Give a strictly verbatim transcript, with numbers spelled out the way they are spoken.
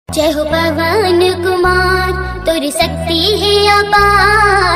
जय हो पवन कुमार, तुर शक्ति है अपार।